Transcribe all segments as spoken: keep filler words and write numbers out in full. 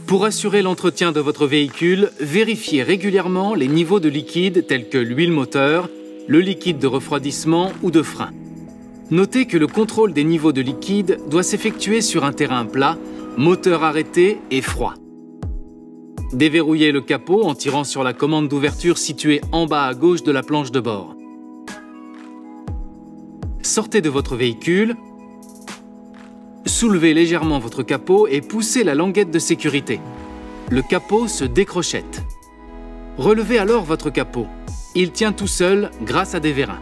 Pour assurer l'entretien de votre véhicule, vérifiez régulièrement les niveaux de liquide tels que l'huile moteur, le liquide de refroidissement ou de frein. Notez que le contrôle des niveaux de liquide doit s'effectuer sur un terrain plat, moteur arrêté et froid. Déverrouillez le capot en tirant sur la commande d'ouverture située en bas à gauche de la planche de bord. Sortez de votre véhicule, soulevez légèrement votre capot et poussez la languette de sécurité. Le capot se décrochette. Relevez alors votre capot. Il tient tout seul grâce à des vérins.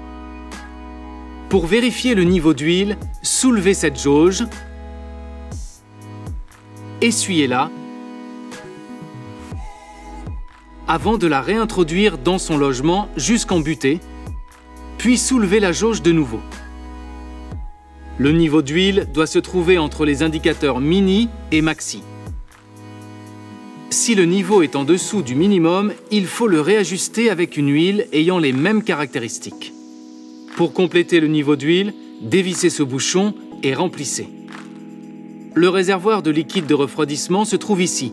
Pour vérifier le niveau d'huile, soulevez cette jauge, essuyez-la, avant de la réintroduire dans son logement jusqu'en butée, puis soulevez la jauge de nouveau. Le niveau d'huile doit se trouver entre les indicateurs mini et maxi. Si le niveau est en dessous du minimum, il faut le réajuster avec une huile ayant les mêmes caractéristiques. Pour compléter le niveau d'huile, dévissez ce bouchon et remplissez. Le réservoir de liquide de refroidissement se trouve ici.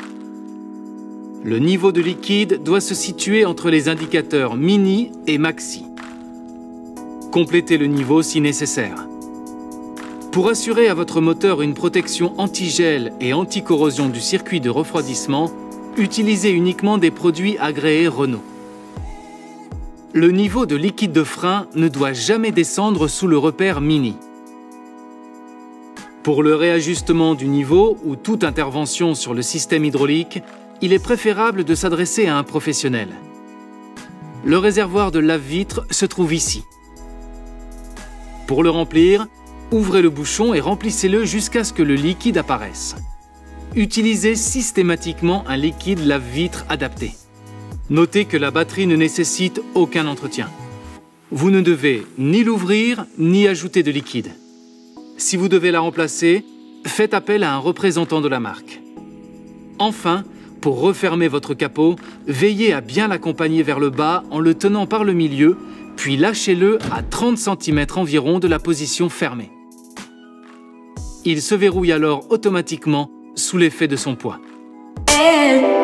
Le niveau de liquide doit se situer entre les indicateurs mini et maxi. Complétez le niveau si nécessaire. Pour assurer à votre moteur une protection anti-gel et anti-corrosion du circuit de refroidissement, utilisez uniquement des produits agréés Renault. Le niveau de liquide de frein ne doit jamais descendre sous le repère mini. Pour le réajustement du niveau ou toute intervention sur le système hydraulique, il est préférable de s'adresser à un professionnel. Le réservoir de lave-vitre se trouve ici. Pour le remplir, ouvrez le bouchon et remplissez-le jusqu'à ce que le liquide apparaisse. Utilisez systématiquement un liquide lave-vitre adapté. Notez que la batterie ne nécessite aucun entretien. Vous ne devez ni l'ouvrir ni ajouter de liquide. Si vous devez la remplacer, faites appel à un représentant de la marque. Enfin, pour refermer votre capot, veillez à bien l'accompagner vers le bas en le tenant par le milieu, puis lâchez-le à trente centimètres environ de la position fermée. Il se verrouille alors automatiquement sous l'effet de son poids.